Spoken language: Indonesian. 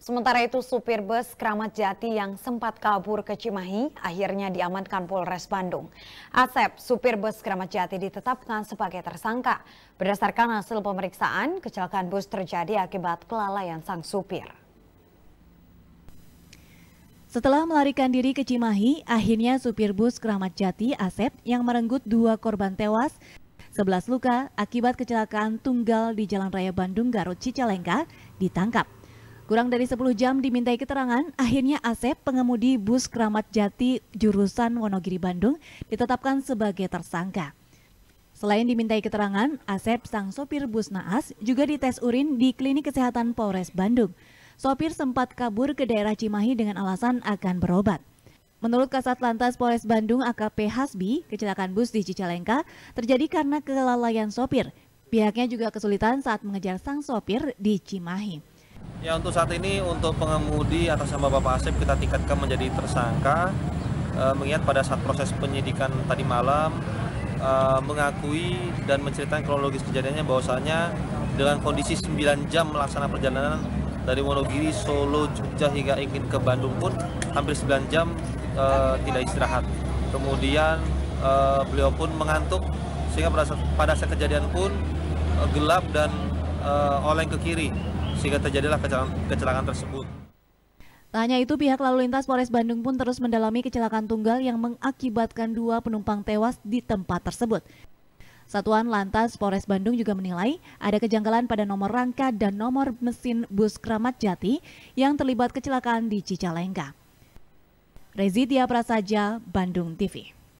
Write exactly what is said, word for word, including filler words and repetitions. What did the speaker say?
Sementara itu, supir bus Kramat Jati yang sempat kabur ke Cimahi akhirnya diamankan Polres Bandung. Asep, supir bus Kramat Jati, ditetapkan sebagai tersangka. Berdasarkan hasil pemeriksaan, kecelakaan bus terjadi akibat kelalaian sang supir. Setelah melarikan diri ke Cimahi, akhirnya supir bus Kramat Jati, Asep, yang merenggut dua korban tewas, sebelas luka akibat kecelakaan tunggal di Jalan Raya Bandung Garut Cicalengka, ditangkap. Kurang dari sepuluh jam dimintai keterangan, akhirnya Asep, pengemudi bus Kramat Jati jurusan Wonogiri Bandung, ditetapkan sebagai tersangka. Selain dimintai keterangan, Asep, sang sopir bus naas, juga dites urin di Klinik Kesehatan Polres Bandung. Sopir sempat kabur ke daerah Cimahi dengan alasan akan berobat. Menurut Kasat Lantas Polres Bandung A K P Hasbi, kecelakaan bus di Cicalengka terjadi karena kelalaian sopir. Pihaknya juga kesulitan saat mengejar sang sopir di Cimahi. Ya, untuk saat ini untuk pengemudi atas nama Bapak Asep kita tingkatkan menjadi tersangka, e, mengingat pada saat proses penyidikan tadi malam e, mengakui dan menceritakan kronologis kejadiannya bahwasanya dengan kondisi sembilan jam melaksanakan perjalanan dari Wonogiri, Solo, Jogja hingga ingin ke Bandung pun hampir sembilan jam e, tidak istirahat. Kemudian e, beliau pun mengantuk sehingga pada saat, pada saat kejadian pun e, gelap dan e, oleng ke kiri, sehingga terjadilah kecelakaan, kecelakaan tersebut. Tak hanya itu, pihak lalu lintas Polres Bandung pun terus mendalami kecelakaan tunggal yang mengakibatkan dua penumpang tewas di tempat tersebut. Satuan Lantas Polres Bandung juga menilai ada kejanggalan pada nomor rangka dan nomor mesin bus Kramat Jati yang terlibat kecelakaan di Cicalengka. Rezi Tia Prasaja, Bandung T V.